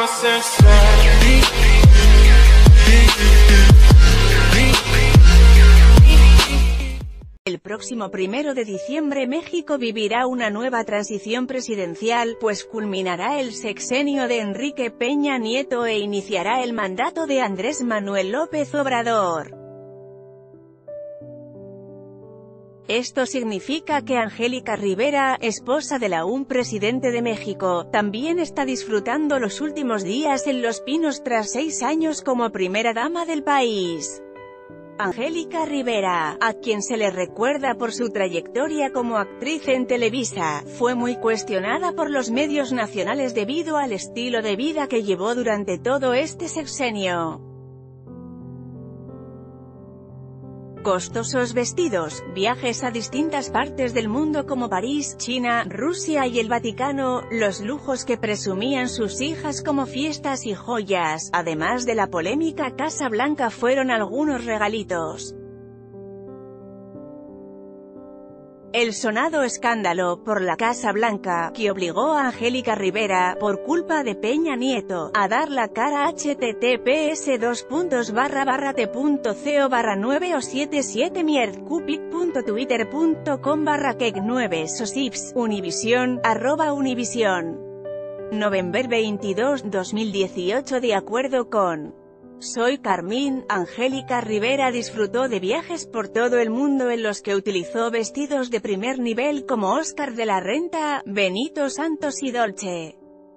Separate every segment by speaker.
Speaker 1: a success.
Speaker 2: El próximo 1 de diciembre México vivirá una nueva transición presidencial, pues culminará el sexenio de Enrique Peña Nieto e iniciará el mandato de Andrés Manuel López Obrador. Esto significa que Angélica Rivera, esposa del aún presidente de México, también está disfrutando los últimos días en Los Pinos tras 6 años como primera dama del país. Angélica Rivera, a quien se le recuerda por su trayectoria como actriz en Televisa, fue muy cuestionada por los medios nacionales debido al estilo de vida que llevó durante todo este sexenio. Costosos vestidos, viajes a distintas partes del mundo como París, China, Rusia y el Vaticano, los lujos que presumían sus hijas como fiestas y joyas, además de la polémica Casa Blanca fueron algunos regalitos. El sonado escándalo por la Casa Blanca, que obligó a Angélica Rivera, por culpa de Peña Nieto, a dar la cara. https://t.co/9o77mierdcupid.twitter.com/kek9sosips Univision, @Univision. Noviembre 22, 2018. De acuerdo con Soy Carmín, Angélica Rivera disfrutó de viajes por todo el mundo en los que utilizó vestidos de primer nivel como Oscar de la Renta, Benito Santos y Dolce.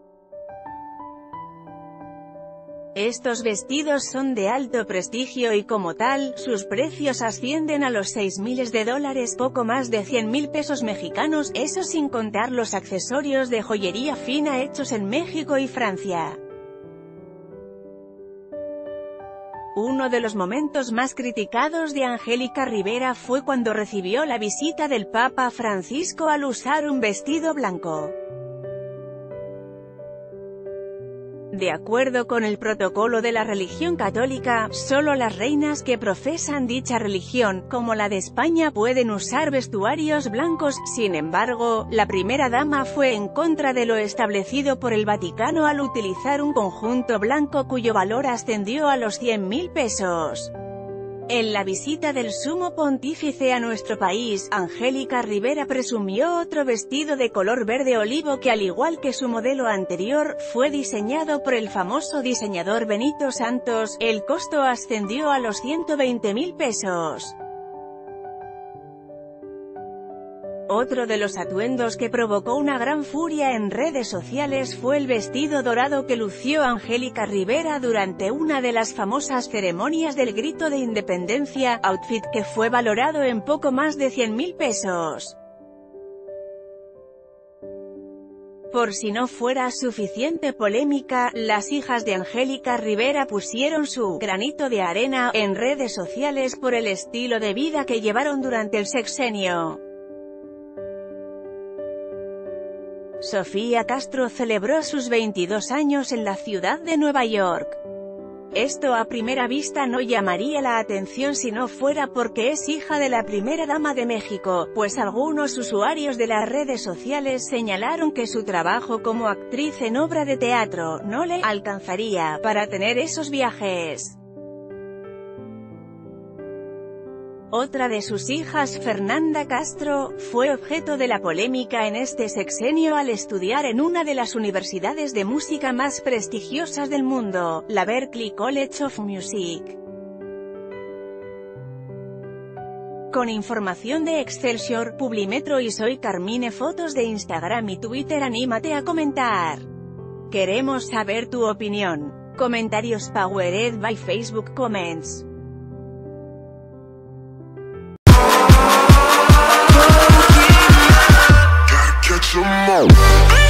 Speaker 2: Estos vestidos son de alto prestigio y como tal, sus precios ascienden a los $6.000, poco más de 100.000 pesos mexicanos, eso sin contar los accesorios de joyería fina hechos en México y Francia. Uno de los momentos más criticados de Angélica Rivera fue cuando recibió la visita del Papa Francisco al usar un vestido blanco. De acuerdo con el protocolo de la religión católica, solo las reinas que profesan dicha religión, como la de España, pueden usar vestuarios blancos. Sin embargo, la primera dama fue en contra de lo establecido por el Vaticano al utilizar un conjunto blanco cuyo valor ascendió a los 100.000 pesos. En la visita del Sumo Pontífice a nuestro país, Angélica Rivera presumió otro vestido de color verde olivo que, al igual que su modelo anterior, fue diseñado por el famoso diseñador Benito Santos. El costo ascendió a los 120.000 pesos. Otro de los atuendos que provocó una gran furia en redes sociales fue el vestido dorado que lució Angélica Rivera durante una de las famosas ceremonias del Grito de Independencia, outfit que fue valorado en poco más de 100.000 pesos. Por si no fuera suficiente polémica, las hijas de Angélica Rivera pusieron su granito de arena en redes sociales por el estilo de vida que llevaron durante el sexenio. Sofía Castro celebró sus 22 años en la ciudad de Nueva York. Esto a primera vista no llamaría la atención si no fuera porque es hija de la primera dama de México, pues algunos usuarios de las redes sociales señalaron que su trabajo como actriz en obra de teatro no le alcanzaría para tener esos viajes. Otra de sus hijas, Fernanda Castro, fue objeto de la polémica en este sexenio al estudiar en una de las universidades de música más prestigiosas del mundo, la Berklee College of Music. Con información de Excelsior, Publimetro y Soy Carmine. Fotos de Instagram y Twitter. Anímate a comentar. Queremos saber tu opinión. Comentarios powered by Facebook Comments.
Speaker 1: Catch 'em all.